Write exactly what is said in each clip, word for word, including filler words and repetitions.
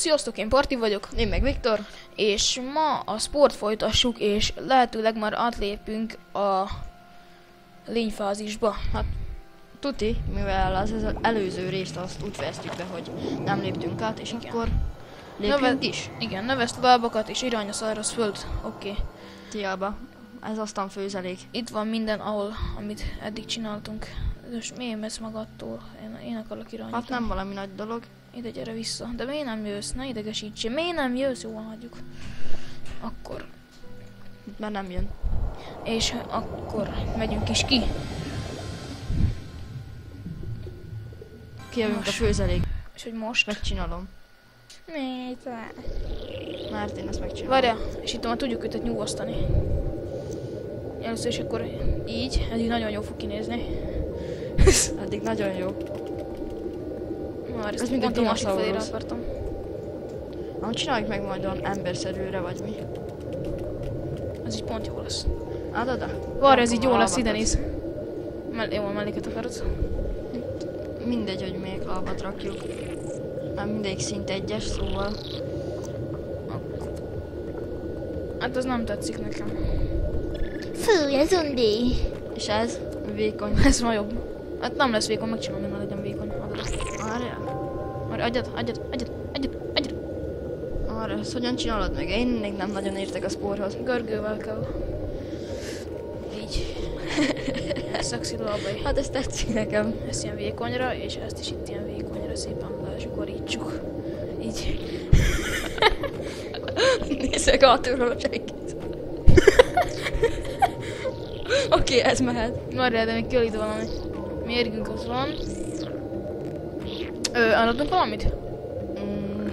Sziasztok, én Parti vagyok. Én meg Viktor. És ma a sport folytassuk, és lehetőleg már átlépünk a lényfázisba. Hát tuti, mivel az, az előző részt azt úgy fejeztük be, hogy nem léptünk át, és igen. Akkor lépjünk Növe... is. Igen, növeszt lábakat és irány a száraz föld. Oké. Okay. Tiába, ez aztán főzelék. Itt van minden, ahol, amit eddig csináltunk. És miért mész magadtól? Én, én akarok irányítani. Hát nem valami nagy dolog. Ide gyere vissza. De miért nem jössz? Ne idegesítsél. Miért nem jössz? Jól hagyjuk. Akkor. Mert nem jön. És akkor megyünk is ki. Kijövünk a főzelék. És hogy most? Megcsinálom. Mit? Mert én ezt megcsinálom. Várjál, és itt már tudjuk őt nyugasztani. Először is akkor így, ez így nagyon jól fog kinézni. Eddig nagyon jó. Már ezt pont a másik felére akartam. Nem csináljuk meg majd olyan emberszerűre, vagy mi? Ez így pont jó lesz. Áld oda? Várj, ez így jó lesz, ide néz. Mell jó, melléket akarod? Mindegy, hogy még lábat rakjuk. Nem mindegyik szint egyes, szóval... Hát az nem tetszik nekem. Fú, ez undi. És ez? Vékony. Ez ma jobb. Hát nem lesz vékony, megcsinálom, hogy ne legyen vékony. Várjál. Várj, adjad, adjad, adjad, adjad, adjad. Arra, ezt hogyan csinálod meg? Én még nem nagyon értek a sporthoz. Görgővel kell. Így. Szexi lábai. Hát ez tetszik nekem. Ezt ilyen vékonyra, és ezt is itt ilyen vékonyra szépen lesugorjítsuk. Így. Nézzek átülről a senkit. Oké, okay, ez mehet. Várjál, de még kell itt valami. Mérgünk az van. Ö, adunk valamit? Mm.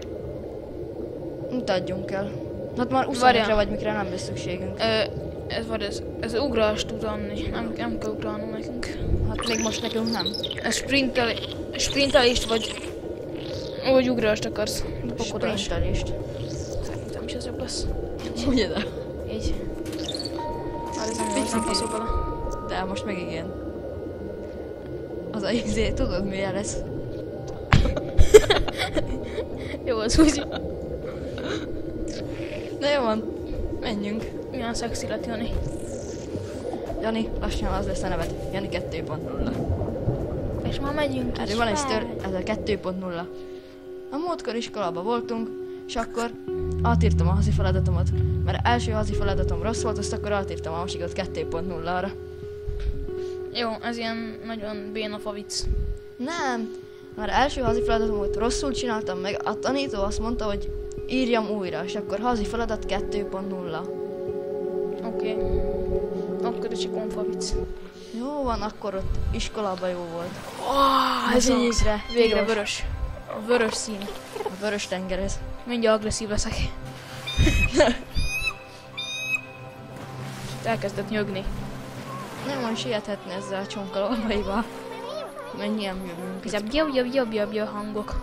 Mutatjunk el. Hát már huszonötre vagy mikre nem lesz szükségünk. Ö, ez vagy ez, ez ugrás tud adni. Nem, nem kell ugrálnunk nekünk. Hát még most nekünk nem. Ez sprintel, sprintelést vagy... Vagy ugrást akarsz. Pokodás. Sprintelést. Szerintem is ez jobb lesz. Ugye de? Így. Már ez nem, nem passzol bele. De most meg igen. Az a izé, tudod milyen lesz? Jó, az úgy. Na jó van, menjünk. Milyen szexi lett Jani. Jani, lassan az lesz a neved. Jani kettő pont nulla. És már megyünk Erről is van egy fel. sztör, ez a kettő pont nulla. A múltkor iskolában voltunk, és akkor átírtam a hazi feladatomat. Mert első hazi feladatom rossz volt, azt akkor átírtam a másikat kettő pont nullára. Jó, ez ilyen nagyon béna favic. Nem, már első hazi feladatomat rosszul csináltam meg, a tanító azt mondta, hogy írjam újra, és akkor hazi feladat kettő pont nulla. Oké. Okay. Akkor is egy konfavic. Jó van, akkor ott iskolában jó volt. Oh, ez végre, végre, végre vörös. A vörös szín. A vörös tenger ez. Mindjárt agresszív leszek. Elkezdett nyögni. Nem van siethetni ezzel a csonkalóbaival. Mennyien jövünk. Ezek jobb, jobb, jobb, jobb, jobb hangok.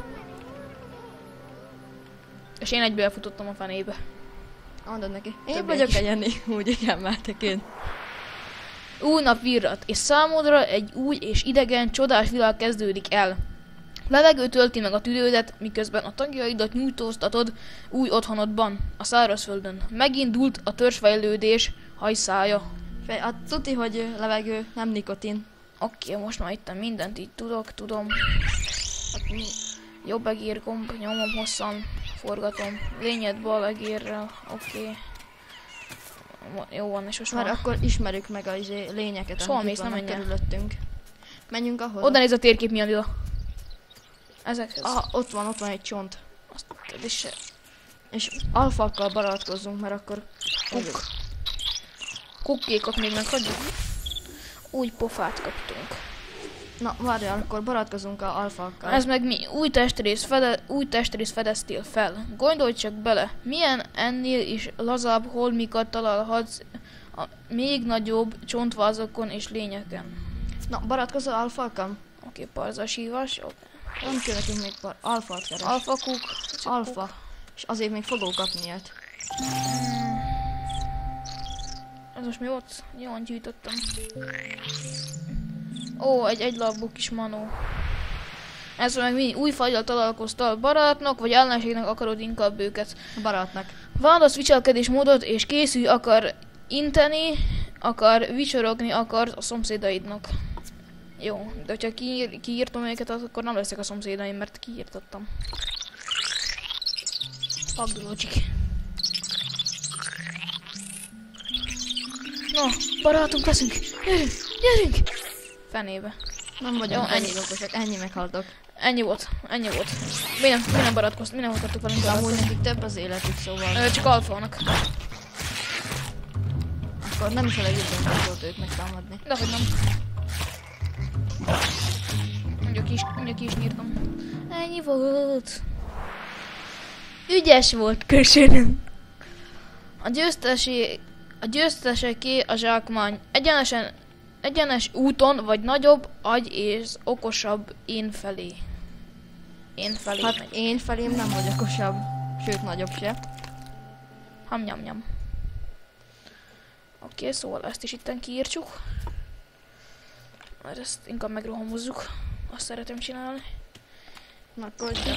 És én egyből elfutottam a fenébe. Mondod neki. Én Több vagyok egy. a Jenny, úgy igen, mertek én. Új nap virrat, és számodra egy új és idegen, csodás világ kezdődik el. Levegő tölti meg a tüdődet, miközben a tagjaidat nyújtóztatod új otthonodban, a szárazföldön. Megindult a törzsfejlődés hajszája. Fej, hát tuti, hogy levegő, nem nikotin. Oké, okay, most már itt mindent így tudok, tudom. Hát mi? Jobb egér gomb, nyomom hosszan, forgatom. Lényed bal egérrel, oké. Okay. Jó van, és most már... már... akkor ismerjük meg a izé, lényeket, Szóval amik mész, nem vannak menjen. körülöttünk. Menjünk ahhoz. Oda néz a térkép, mi a ezekhez. Ah, ott van, ott van egy csont. Azt is se... És alfakkal barátkozzunk, mert akkor... Kuk. Kukkékat még meghagyjuk. Új pofát kaptunk. Na, várjál, akkor barátkozunk a alfakkal. Ez meg mi? Új testrész, fede, új testrész fedeztél fel. Gondolj csak bele, milyen ennél is lazább holmikat találhatsz a még nagyobb csontvázakon és lényeken. Na, barátkozol alfalkkal? Oké, okay, parzas hívás. Okay. Nem kell nekünk még par... alfát keres. Alfa kuk. Alfa. Kuk. És azért még fogok kapni ilyet. Hmm. Ez most mi volt? Jól gyűjtöttem. Ó, egy egylábú kis manó. Ez meg mi új fajjal találkoztál barátnak, vagy ellenségnek akarod inkább őket. A barátnak. Válasz viselkedésmódot és készülj, akar inteni, akar vicsorogni akar a szomszédaidnak. Jó, de hogyha kiír, kiírtam őket, akkor nem leszek a szomszédaim, mert kiírtottam. Fuck the logic. No, barátunk leszünk! Gyerünk! Gyerünk! Fenébe. Nem vagyok Jó, ennyi ennyi. okosak, ennyi meghaltok. Ennyi volt, ennyi volt. Mi nem, mi nem barátkoztunk, mi nem akartuk velünk De amúgy barátkozni. nekik több az életük, szóval. Ö, Csak alfának. Akkor nem is a legjobb döntés volt őt megtámadni. Dehogy nem. Mondjuk is, mondjuk is nyírtam. Ennyi volt. Ügyes volt, köszönöm. A győztesé, a győzteseké a zsákmány. Egyenesen, egyenes úton vagy nagyobb, agy és okosabb én felé. Én felé Hát megy. én felém nem vagy okosabb, sőt nagyobb se. Ham nyam nyam. Oké, szóval ezt is itten kiírtsuk. Mert ezt inkább megrohamozzuk. Azt szeretem csinálni. Na akkor ugye.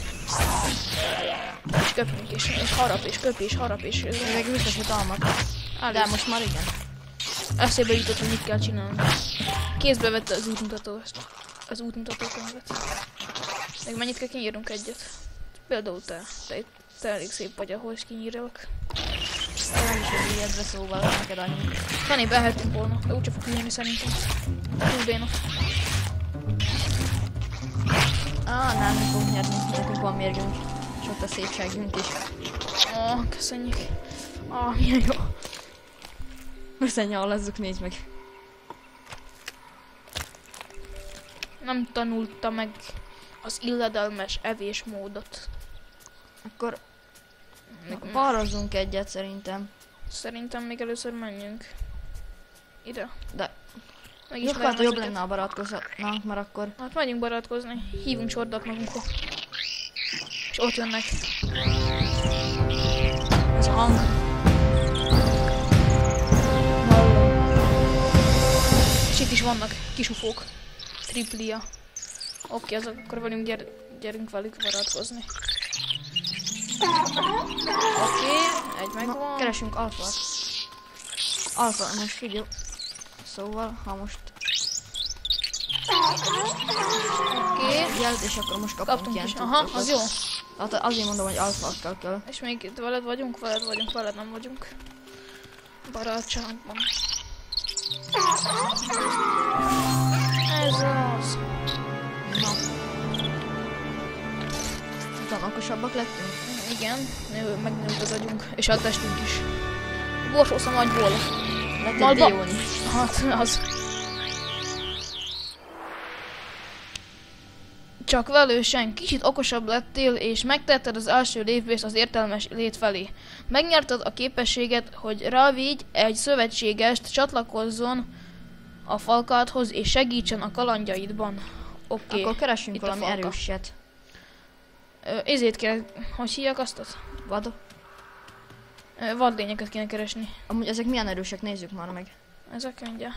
És köpünk és, és harap és köp és harap és... Még biztos, hogy almat. De most már igen. Eszébe jutott, hogy mit kell csinálni. Kézbe vette az útmutató, az útmutató könyvet. Még mennyit kell kinyírnunk egyet? Például te. Te, te elég szép vagy, ahhoz kinyírjalak. Nem is egy ilyedre, szóval neked annyi. Fenébe elhetünk volna, de úgyse fog kinyírni szerintem. Hú, béna. Á, nem, mi fogunk nyerni, nekünk van mérgünk. És ott a szépségünk is. Ó, oh, köszönjük. Ah, oh, milyen jó. Összenyalazzuk, nézd meg. Nem tanulta meg az illedelmes evésmódot. Akkor Még, balrazzunk egyet szerintem. szerintem még először menjünk. Ide. De Meg jó, is hát jobb lenne a barátkozhatnánk, mert akkor Hát megyünk barátkozni. Hívunk sordat magunkra. És ott jönnek. Ez a hang. És itt is vannak kis ufók. Triplia. Oké, az akkor velünk gyere, gyerünk velük barátkozni. Oké, egy na, megvan. keresünk alfát. Alfa, most figyelj. Szóval, ha most Oké, jelt, és akkor most kapunk kaptunk ilyen is. Aha, cuccokat. az jó. Hát azért mondom, hogy alfákkal kell. És még itt veled vagyunk, veled vagyunk, veled nem vagyunk. Barátságban. Ez az. Na. Utána okosabbak lettünk. Igen, nő, megnőtt az agyunk, és a testünk is. Borsósz a nagyból. Lett egy Malba- dióni. Hát, az. Csak velősen kicsit okosabb lettél, és megtetted az első lépést az értelmes lét felé. Megnyerted a képességet, hogy rávigy egy szövetségest, csatlakozzon a falkádhoz, és segítsen a kalandjaidban. Oké. Akkor Okay. keresünk Itt a valami falka. erőset. Ezért kell, hogy hívják azt? Vad? Ö, vadlényeket kéne keresni. Amúgy ezek milyen erősek, nézzük már meg. Ezek mindjárt.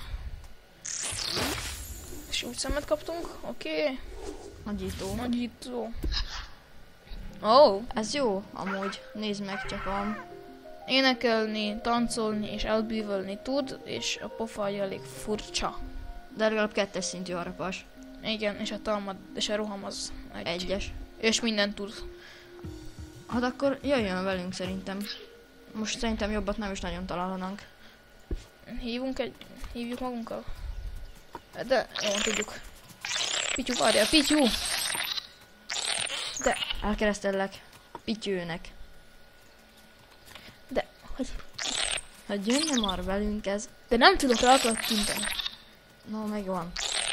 És úgy szemet kaptunk, oké. Okay. Nagyító. Nagyító. Ó, oh, Ez jó, amúgy. Nézd meg csak a... énekelni, táncolni és elbűvölni tud, és a pofája elég furcsa. De legalább kettes szintű harapás. Igen, és a talmad, és a roham az egy. Egyes. És mindent tud. Hát akkor jöjjön velünk szerintem. Most szerintem jobbat nem is nagyon találhanánk. Hívunk egy... hívjuk magunkkal? De, jó, tudjuk. Pityu, várjál, Pityu! De, Elkeresztellek. Pityőnek. de, hogy... Hát jönne már velünk ez. De nem tudok rá kattintani. No, megvan.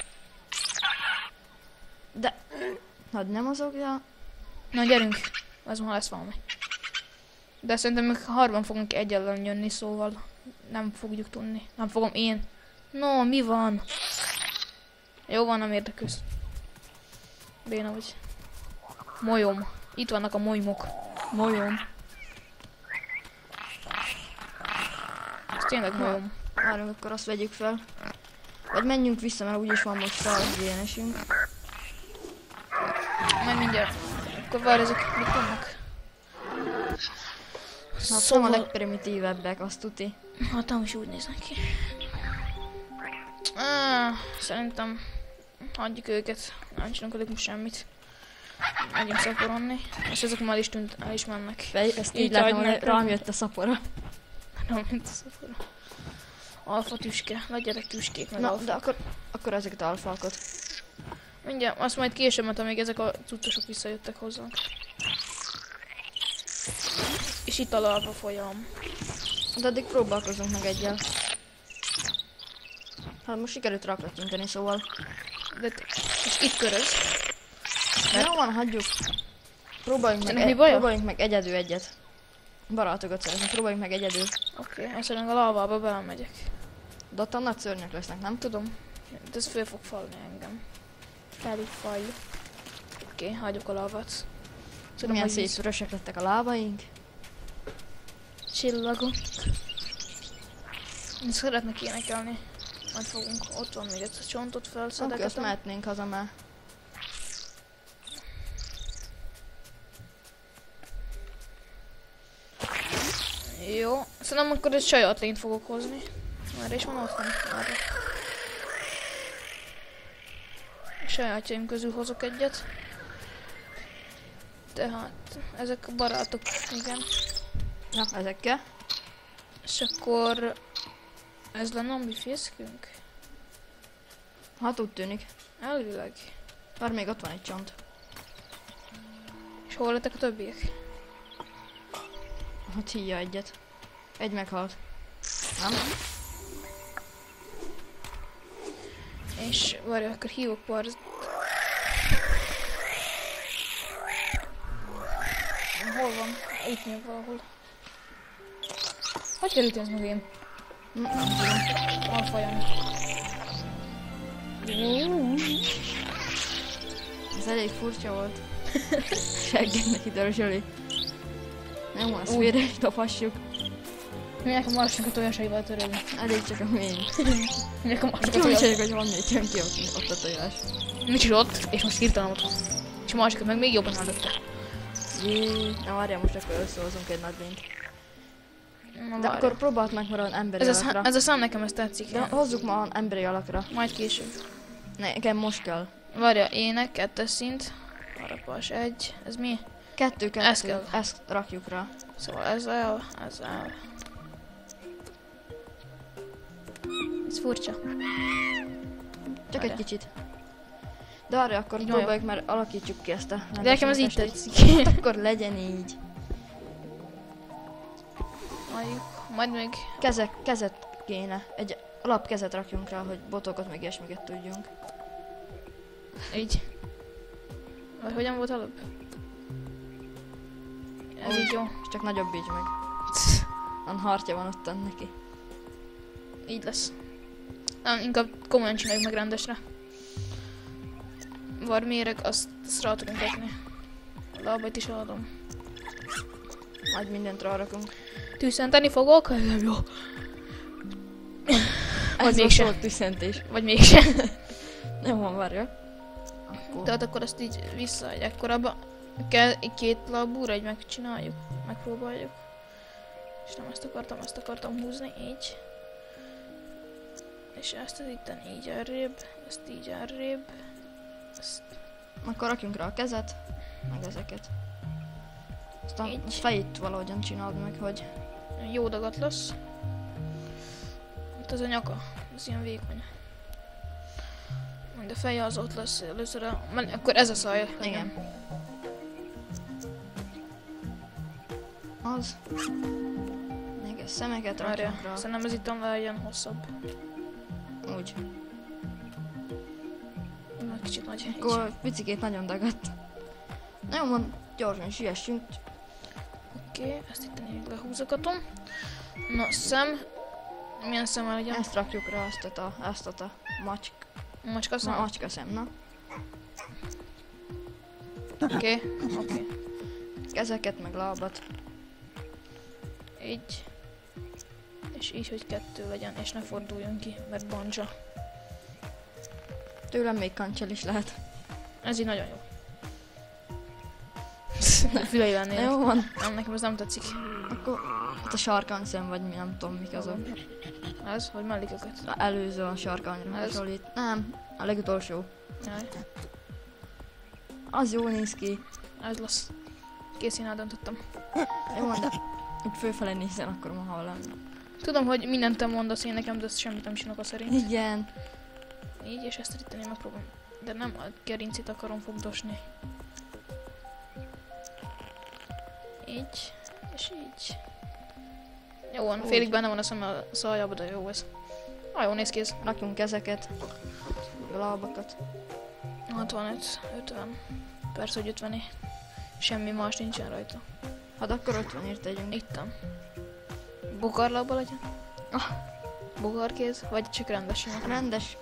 De... Hát nem mozogja. Na gyerünk, az már lesz valami. De szerintem még harban fogunk egy ellen jönni, szóval nem fogjuk tudni. Nem fogom én. No, mi van? Jó van, nem érdekelsz. Béna vagy. Molyom. Itt vannak a molymok. Molyom. Ez tényleg molyom. Várjunk, akkor azt vegyük fel. Vagy menjünk vissza, mert úgyis van most száz dé en esünk. Majd mindjárt. Akkor várj, ezek mit vannak? Hát Szóval... nem a legprimitívebbek, azt tuti. Hát nem is úgy néznek ki. Ah, szerintem hagyjuk őket. Nem csinálunk velük most semmit. Megyünk szaporonni. És ezek már is tűnt, el is mennek. Fej, ezt így Így látom, hagynak. hogy rám jött a szapora. Nem, mint a szapora. Alfa tüske. Legyenek tüskék meg Na, alfa. de akkor, akkor ezeket a alfákat. Mindjárt, azt majd később, mert amíg ezek a cuccosok visszajöttek hozzánk. És itt a lava folyam. De addig próbálkozunk meg egyel. Hát most sikerült raklatintani, szóval. De t- és itt köröz. De jó van, hagyjuk. Próbáljunk meg, Ennek mi e- baja? próbáljunk meg egyedül egyet. Barátokat szeretnék, próbáljunk meg egyedül. Oké, okay, azt a lavába belemegyek. De ott a nagy szörnyek lesznek, nem? Tudom. De ez föl fog falni engem. Felé faj. Oké, okay, hagyjuk a lavát. Tudom, Milyen hogy szép víz- vörösek lettek a lábaink. Csillagok. Én szeretnek énekelni. Majd fogunk, ott van még egy csontot Oké, azt felszedegetem. mehetnénk haza már. Jó, szerintem akkor egy saját lényt fogok hozni. Már is van otthon? Már. A sajátjaim közül hozok egyet. Tehát, ezek a barátok, igen. Na, ezekkel. És akkor... Ez lenne a mi fészkünk? Hát úgy tűnik. Elvileg. Bár még ott van egy csont. És hol lettek a többiek? Hát híja egyet. Egy meghalt. Nem? És várj, akkor hívok parzt. Hol van? Itt még valahol. Hogy került ez meg én? Mm, nem tudom. Alfaján. Ez elég furcsa volt. Seggednek ide dörzsöli. Nem van, ezt Úgy. félre is dobhassuk. Minek a marsnak a tojásaival törölni? Elég csak a mély. Minek a marsnak a Kíváncsi tojás? vagyok, hogy van még jön ki ott, ott a tojás. Nincs is ott, és most hirtelen ott van. És a másikat meg még jobban előtte. Jé, na várjál, most akkor összehozunk egy nagy lényt. Na, De várj. akkor próbáld meg maradni emberi Ez a, szá- alakra. ez a szám nekem ezt tetszik. De hozzuk ma emberi alakra. Majd később. Nekem most kell. Várja, ének, kettes szint. Harapás egy. Ez mi? Kettő, kettő. Ezt kell. Ezt rakjuk rá. Szóval ez el, ez el. Ez furcsa. Csak Várjál. egy kicsit. De arra akkor Így próbáljuk, mert alakítsuk ki ezt a De nekem ez így testét. tetszik. Akkor legyen így. Majd, majd még... Kezek, kezet kéne. Egy alapkezet rakjunk rá, hogy botokat meg ilyesmiket tudjunk. Így. Vagy hogyan volt előbb? Ez Úgy. így jó. És csak nagyobbíts meg. Van hartja van ottan neki. Így lesz. Nem, inkább komolyan csináljuk meg rendesre. Varméreg, azt, azt rá tudunk vetni. A lábait is eladom. Majd mindent rárakunk. Tűzszenteni fogok? Nem jó. Vagy Ez mégse. volt tüszentés. Vagy mégse. Nem van, várja. Akkor. Tehát akkor azt így vissza egy ekkorába. Kell két lábúra, egy megcsináljuk. Megpróbáljuk. És nem ezt akartam, ezt akartam húzni, így. És ezt az itten így arrébb, ezt így arrébb. Ezt Akkor rakjunk rá a kezet, meg ezeket. Aztán Így. a fejét valahogyan csináld meg, hogy... jó dagat lesz. Itt az a nyaka, ez ilyen vékony. Majd a feje az ott lesz először a... men- Akkor ez a szája. Igen. Az. Még a szemeket Várja, rakjunk rá. szerintem ez itt legyen hosszabb. Úgy. Már kicsit nagy. Így. Akkor picikét nagyon dagadt. Nagyon van, gyorsan siessünk. Oké, okay, ezt itt még lehúzogatom. Na, szem. Milyen szemmel legyen? Ezt rakjuk rá, ezt a, ezt a macsk, Macska szem? ma, macska szem, na. Oké, okay, oké. Okay. Kezeket, meg lábat. Így. És így, hogy kettő legyen, és ne forduljon ki, mert banja. Tőlem még kancsel is lehet. Ez így nagyon jó. Füleivel nézek. Jó van. Nem, nekem ez nem tetszik. Akkor hát a sarkanyszem, vagy mi, nem tudom mik azok. Ez, vagy mellékeket. A előző a sarkanyra Ez? hasonlít. Nem, a legutolsó. Jaj, Az jó néz ki. ez lesz. Kész, én eldöntöttem. Jó van, de úgy fölfele nézzen, akkor ma hallom. Tudom, hogy mindent te mondasz, én nekem, de ezt semmit nem csinálok a szerint. Igen. Így, és ezt itt én megpróbálom. De nem a gerincit akarom fogdosni. Így, és így. Jó van, félig benne van a szem a szaljába, de jó ez. Ah, jó néz ki ez. Rakjunk ezeket. A lábakat. hatvanöt, ötven. Persze, hogy ötvené. Semmi más nincsen rajta. Hát akkor ötvenért tegyünk. Ittam. Bokarlába legyen? Ah. Bokarkéz? Vagy csak rendes sima? Rendes.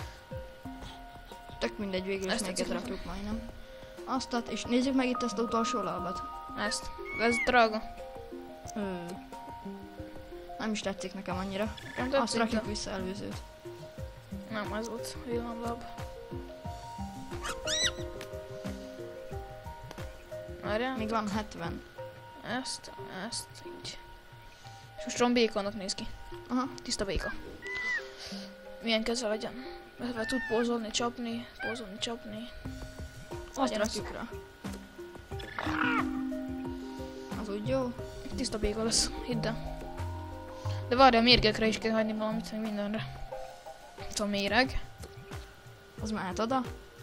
Tök mindegy, végül is Ezt még tetszik rakjuk majdnem. Aztat, és nézzük meg itt azt az utolsó lábat. Ezt. Ez drága. Ö. Nem is tetszik nekem annyira. Nem Azt tetszik, rakjuk de- vissza előzőt. Nem, ez volt villanláb. Várjál. Még van hetven. Ezt, ezt, így. És most Ron békonnak néz ki. Aha. Tiszta béka. Milyen keze legyen? Mert tud pózolni, csapni, pózolni, csapni. Azt Legyen az. rakjuk rá. Az úgy jó. Tiszta béka lesz, hidd el. De várj, a mérgekre is kell hagyni valamit, meg mindenre. Itt a méreg. Az mehet oda.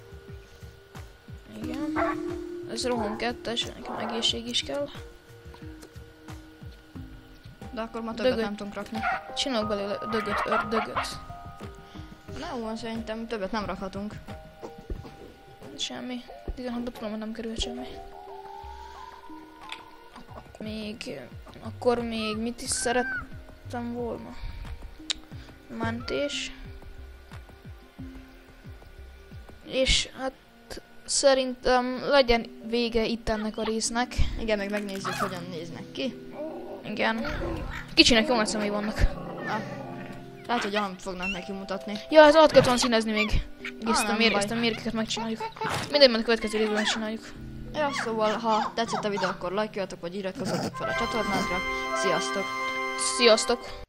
Igen. Ez roham kettes, nekem egészség is kell. De akkor ma többet Dögöt. nem tudunk rakni. Csinálok belőle dögöt, ördögöt. Na jó, szerintem többet nem rakhatunk. Semmi. tizenhatba tudom, hogy nem került semmi. Még... Akkor még mit is szerettem volna? Mentés. És hát szerintem legyen vége itt ennek a résznek. Igen, meg megnézzük, hogyan néznek ki. Igen. Kicsinek jó nagy személy vannak. Na. Lehet, hogy valamit fognak neki mutatni. Ja, hát át kellett volna színezni még. Ah, Ezt a, nem mér- baj. ezt a mérkeket megcsináljuk. Mindegy, majd a következő részben megcsináljuk. Ja, szóval, ha tetszett a videó, akkor lájkoljatok, vagy iratkozzatok fel a csatornánkra. Sziasztok! Sziasztok!